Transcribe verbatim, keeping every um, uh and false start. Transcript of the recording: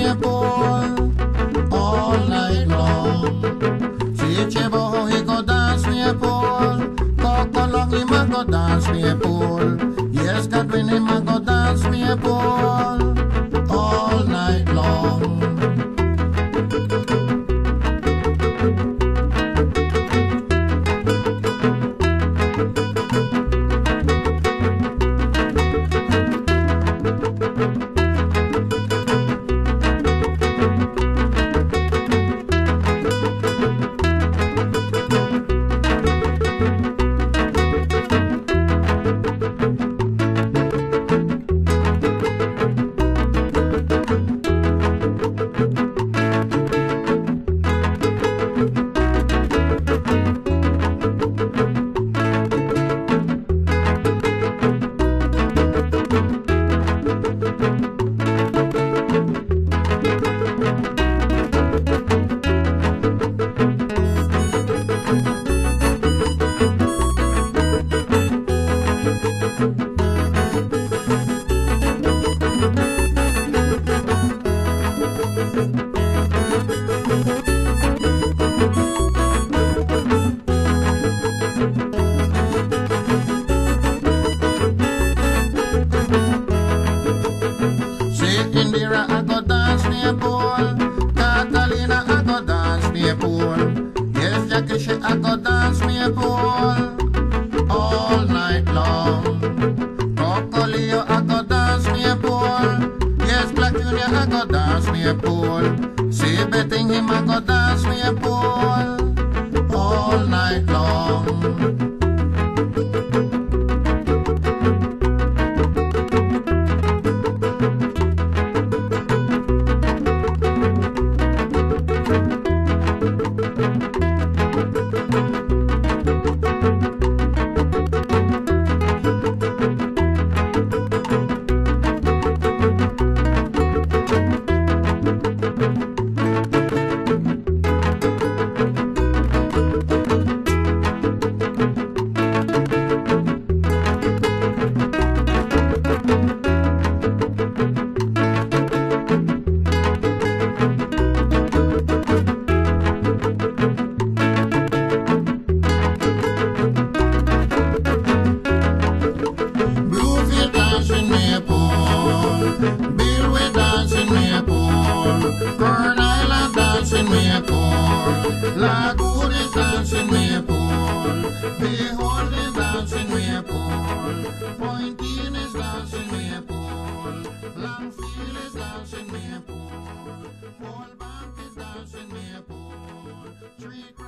Maypole all night long. See Chebo how he go dance Maypole. Coco long him a go dance Maypole. Yes, Godwin him a go dance Maypole all night long. Indira I go dance Maypole, Catalina I go dance Maypole, yes Jackie she I go dance Maypole all night long. Coco Leo I go dance Maypole, yes Black Junior I go dance Maypole, see betting him I go dance Maypole all night long. Bill we dance in Maypole, Kern Island dance in Maypole, Lagoon is dance in Maypole, Behold is dance in Maypole, Pointeen is dance in Maypole, Langfield is dance in Maypole, Paul Bank is dance in Maypole, Three